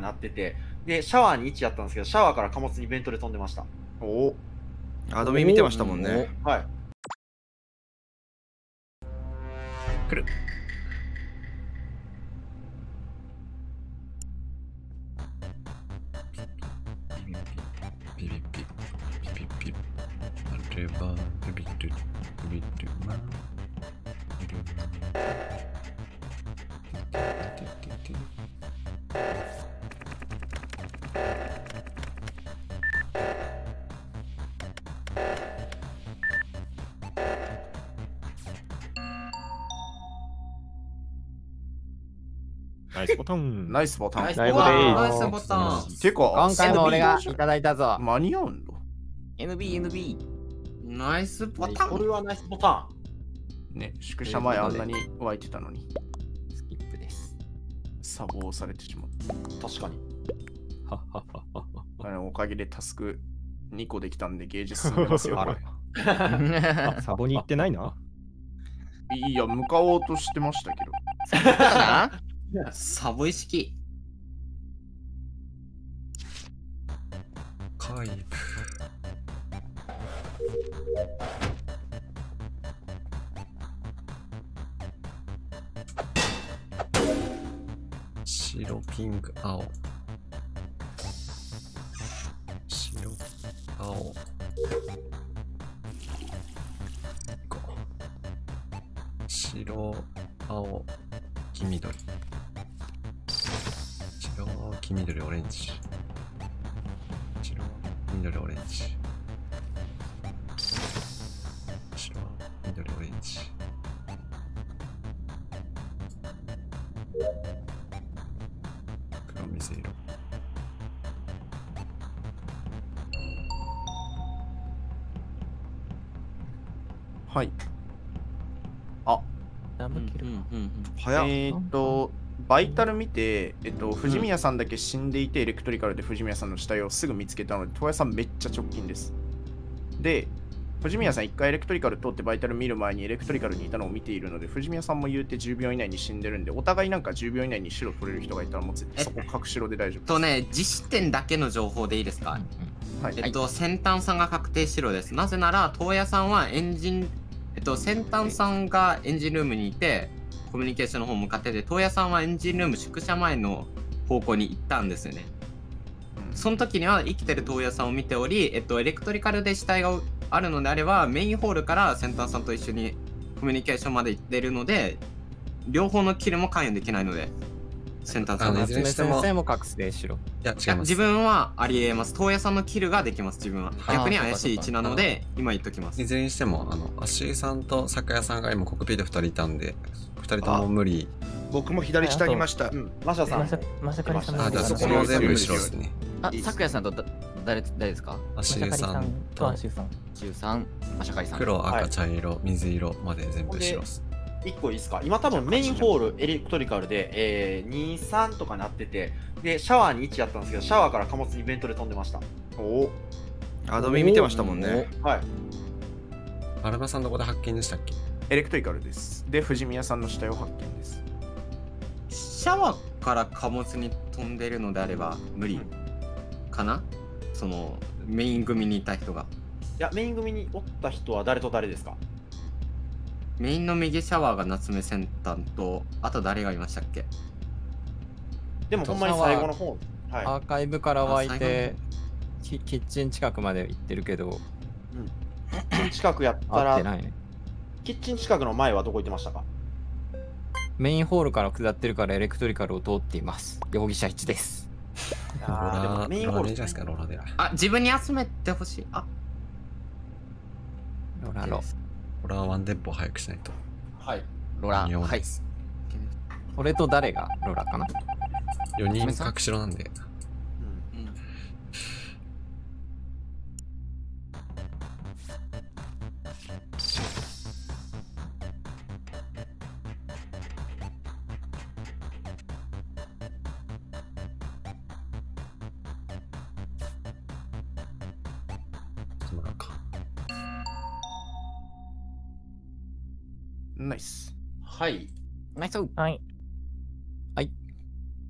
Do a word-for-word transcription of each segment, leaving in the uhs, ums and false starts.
なってて、で、シャワーにいちやったんですけど、シャワーから貨物にベントで飛んでました。 おお。アドミ見てましたもんね。 はい。 来る。 ビビビビビビビあればビビルビビルマンビルマナイスボタン。 ナイスボタン。 ナイスライブでーすナイスボタン。 てか、 今回も俺がいただいたぞ。 間に合うんだ。 エヌビーエヌビー。 ナイスボタン。 これはナイスボタン。 ね、宿舎前あんなに湧いてたのに。 スキップです。 サボをされてしまう。 確かに。 はっはっはっはっは。 あのおかげでタスクにこできたんでゲージ進んでますよ。これあ、サボに行ってないな。 いや、向かおうとしてましたけど。 サボ意識。 カイブ白ピンク青白青こう白青黄緑白黄緑オレンジ白黄緑オレンジ白緑オレンジ黒水色はい。あ、 ダブルキルか。 早っ。えーっと、バイタル見て、えっと、藤宮さんだけ死んでいて、エレクトリカルで藤宮さんの死体をすぐ見つけたので、東谷さんめっちゃ直近です。で、藤宮さん一回エレクトリカル通ってバイタル見る前にエレクトリカルにいたのを見ているので、藤宮さんも言うてじゅうびょう以内に死んでるんで、お互いなんかじゅうびょう以内に白取れる人がいたらもう絶対そこ隠しろで大丈夫です。 とね、実視点だけの情報でいいですか？ はい、 えっと、先端さんが確定白です。なぜなら、東野さんはエンジン、えっと、先端さんがエンジンルームにいて、コミュニケーションの方向かってて、東野さんはエンジンルーム宿舎前の方向に行ったんですよね。 うん、 その時には生きてる東野さんを見ており、えっと、エレクトリカルで死体があるのであれば、メインホールから先端さんと一緒にコミュニケーションまで行ってるので、両方のキルも関与できないので、先端さんが。 あのいずれにしても先生も覚醒しろ。 いや違います。 自分はありえます。東野さんのキルができます、自分は。逆に怪しい位置なので、今言っときます。 いずれにしても、あの、足井さんと酒屋さんが今コックピットふたりいたんで、ふたりとも無理。 僕も左下にいました。 うん、マシャさん。 マシャカリさんあ、じゃあそこの全部後ろですね。 あ、咲夜さんとだ誰誰ですか？ 足井さんとじゅうさん、マシャカリさん。 黒、赤、茶色、水色まで全部後ろです。 いっこいいですか？今多分メインホールエレクトリカルで、えー、に、さんとかなってて、で、シャワーにいちやったんですけど、シャワーから貨物にベントで飛んでました。 おお。アドミ見てましたもんね。 はい。 アルバさんどこで発見でしたっけ？ エレクトリカルです。で、藤宮さんの死体を発見です。 シャワーから貨物に飛んでるのであれば無理かな、そのメイン組にいた人が。 いや、メイン組におった人は誰と誰ですか？ メインの右シャワーが夏目先端と、あと誰がいましたっけ？ でもほんまに最後の方。はい。 アーカイブから湧いてキキッチン近くまで行ってるけど、 うん。キッチン近くやったら、 合ってないね。 キッチン近くの前はどこ行ってましたか？ メインホールから下ってるからエレクトリカルを通っています。容疑者いちです。 ローラー、 メインホールローラーでいいじゃないですか、ローラーで。 あ、自分に集めてほしい。あ、 ロラロ。 ローラーワンテンポ早くしないと。 はい。 ロラ。はい。俺と誰がロラかな？ よにん隠しろなんで。 うん。 うん。 ちょっともらうか。 ナイス。 はい。 ナイス。 はい。 はい。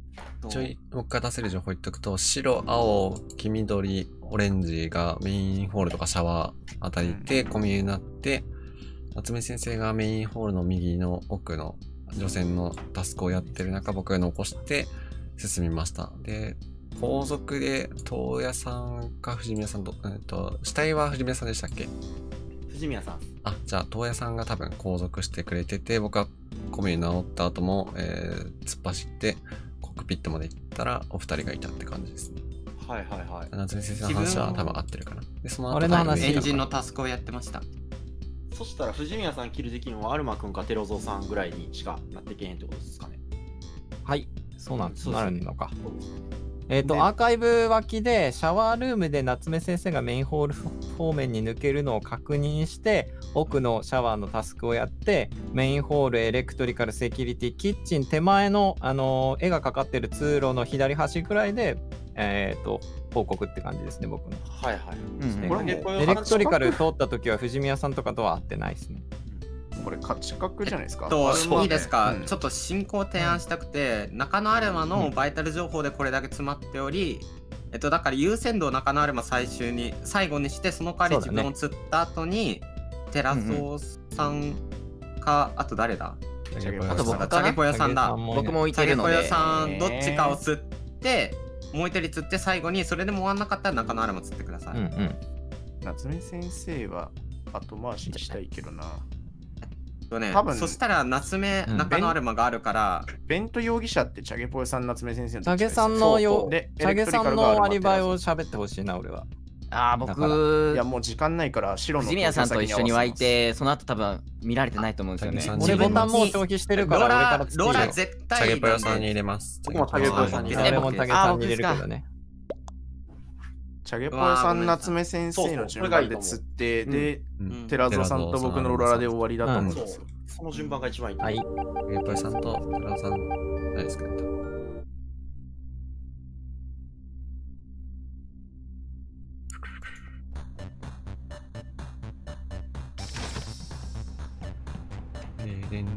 ちょい僕が出せる情報言っとくと、白、青、黄緑、オレンジがメインホールとかシャワーあたりでコミュになって、夏目先生がメインホールの右の奥の除染のタスクをやってる中、僕が残して進みました。で、後続で東野さんか藤宮さんと、えっと、死体は藤宮さんでしたっけ？ 藤宮さん。 あ、じゃあ東野さんが多分後続してくれてて、僕はコミュに治った後も、えー、突っ走ってコックピットまで行ったらお二人がいたって感じですね。 はいはいはい。 夏目先生の話は多分合ってるかな。で、その後俺の話エンジンのタスクをやってました。 そしたら藤宮さん切るできるのはアルマ君かテロゾーさんぐらいにしかなってけへんってことですかね。 はい、そうなんです。 そうですねなるのか。 そうですね。 えっ、と、 でアーカイブ脇でシャワールームで夏目先生がメインホール方面に抜けるのを確認して、奥のシャワーのタスクをやって、メインホール、エレクトリカル、セキュリティ、キッチン手前の、あのー絵がかかってる通路の左端くらいで、えっ、と、報告って感じですね、僕の。 はいはい。 うんこれもでこういうエレクトリカル話通った時は藤宮さんとかとは会ってないですね。 これ価値格じゃないですか。 とアルマいいですか、 うんちょっと進行を提案したくて、中野アルマのバイタル情報でこれだけ詰まっており、えっとだから優先度を中野アルマ最終に最後にして、その代わり自分を釣った後に、寺蔵さんか、あと誰だあと僕かチャゲなポヨさんだ。 僕も置いチャゲポヨてるので。 さんどっちかを釣ってもう一人釣って、最後にそれでも終わんなかったら中野アルマ釣ってください。 うんうん。 夏目先生は後回しにしたいけどな。 とね多分そしたら夏目うん中野アルマがあるから、 ベント容疑者ってチャゲポヨさん、夏目先生のチャゲさんのそうよそうでチャゲさんエレクトリカルがアルマのアリバイをテラゾ喋ってほしいな、俺は。 ああ、 だから僕いや、もう時間ないから白の藤宮さんと一緒に湧いて、その後多分見られてないと思うんですよね。 チャゲさん俺ボタンもう自分に消費してロるから、俺かーラらローラよ絶チャ対ゲポヨさんになんで入れます。 僕もチャゲポヨさんに入れます俺もチャゲさんに入れるけどね。 チャゲポヨさん、夏目先生の順番で釣って、 そうそうで、 うんテラゾさんと僕のローラで終わりだと思うんそうですよ。 その順番が一番いい。 はい。 チャゲポヨさんと寺尾さん、何ですか？ででん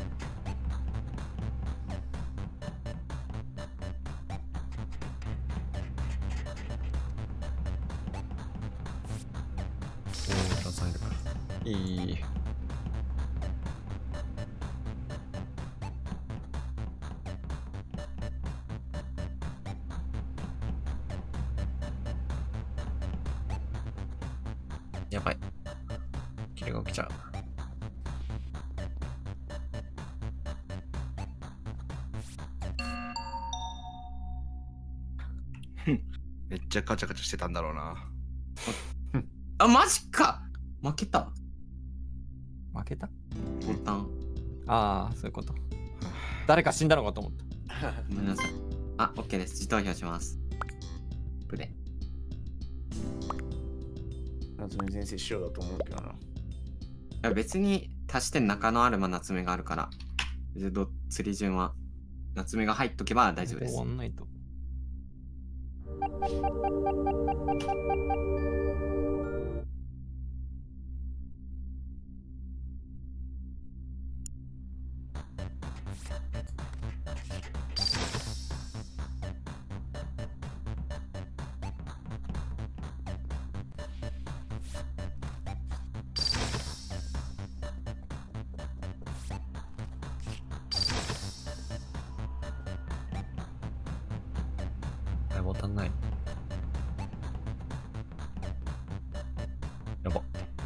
おー、寺尾さんいるから。いい。やばい。キルが起きちゃう。 めっちゃカチャカチャしてたんだろうな。 あマジか負けた負けたボタンああ、そういうこと。誰か死んだのかと思った。 ごめんなさい。あ OK です。自投票します。プレイ夏目先生白だと思うけどな。 いや別に足して中野アルマ夏目があるから、でど釣り順は夏目が入っとけば大丈夫です終わ。んないと。 あ、ボタンない。やば。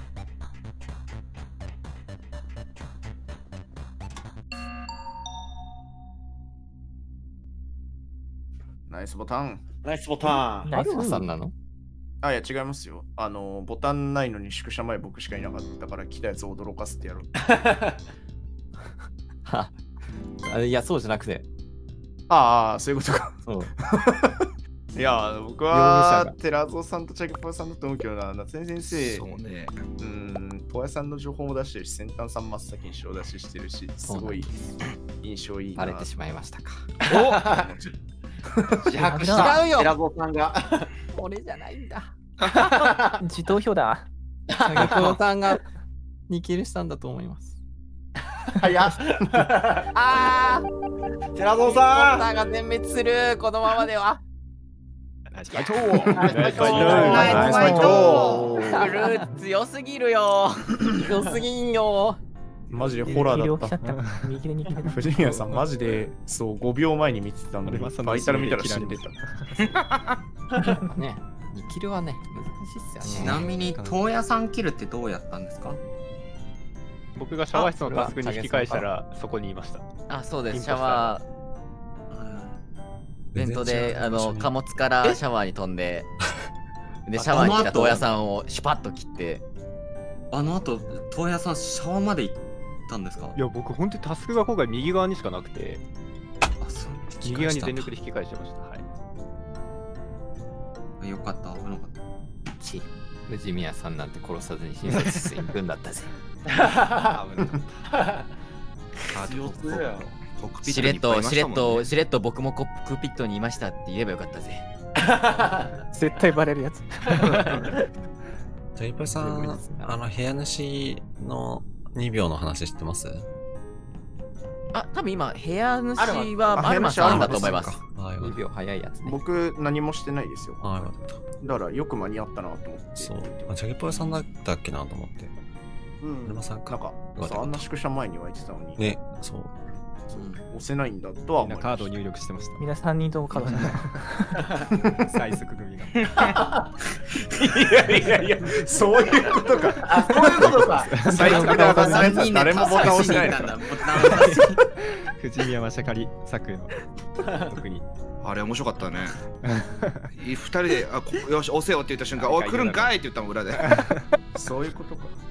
ナイスボタン。 ナイスボタン。 アルマさんなの？ あ、いや違いますよ。あの、ボタンないのに宿舎前僕しかいなかったから来たやつを驚かせてやろう。 はあいや、そうじゃなくて。 ああ、そういうことか。 そう。 いや、僕容疑者はが寺蔵さんとチャゲポヨさんだと思うけどな、夏目先生、 そうね。 うーん、東野さんの情報も出してるし、先端さん真っ先に白出ししてるし、すそうなんごい印象いいな。 バレてしまいましたか。 自白し違た。 うよ寺蔵さんが。 俺じゃないんだ。 自投票だ。 チャゲポヨさんがにキルしたんだと思います。 早っ。 あ寺蔵ーさん。 ーが全滅する、このままでは。 ナイスファイトナイスファイトナイスファイトフルーツ強すぎるよ。強すぎんよ。 マジでホラーだった。 右で右で藤宮さん、マジで、そう、ごびょうまえに見てたのに、 俺はそのバイタル見たら死んでた。 ね、にキルはね、難しいっすよね。 ちなみに、東野さんキルってどうやったんですか？ 僕がシャワー室のタスクに引き返したら、そこにいました。 あ、そうです。シインポスターャワー、ベントで、あの、貨物からシャワーに飛んで、で、シャワーに来た東野さんをシュパッと切って、 あの後、東野さんシャワーまで行ったんですか？ いや、僕、本当にタスクが今回右側にしかなくて、 あ、そう。 右側に全力で引き返してました。はい。 よかった、危なかった。 ち、藤宮さんなんて殺さずに親切室行くんだったぜ。 強そうや。 コックピしれっと、 ットにいっぱいいましれっしたもんねと、しれっと僕もコックピットにいましたって言えばよかったぜ。 絶対バレるやつ。 トリプルさん、あの、部屋主のにびょうの話知ってます？ あ、多分今、部屋主あはアルマさんだと思います。 はい、 にびょう早いやつね。 僕、何もしてないですよ。 あ、よかった。 だから、よく間に合ったなと思って。 そう。あ、ジャゲポヨさんだったっけなと思って。 うん。 アルマさんか。 なんか、そうあんな宿舎前に湧いてたのに。 ね、そう。 押せないんだとは思いました。 みんなカードを入力してました。 みんなさんにんともカードして最速組が。 いやいやいや、そういうことか。 あ、そういうことか。 最速で上がったやつは誰もボタン押してないのか。 藤宮はシャカリ作の特に。 あれ面白かったね。二人で、あ、こよし、押せよって言った瞬間、おい、来るんかいって言ったもん、裏で。 そういうことか。